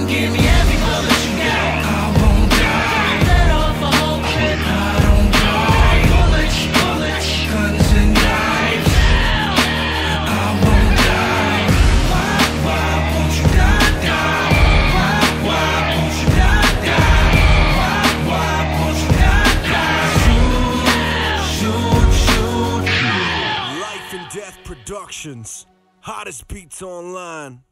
Give me every bullet you got. I won't die. Let off a whole clip. I don't die. Bullets, bullets, guns and knives. I won't die. Why won't you die, die? Why won't you die, die? Why won't you die, die? Shoot, shoot, shoot. Life and Death Productions, hottest beats online.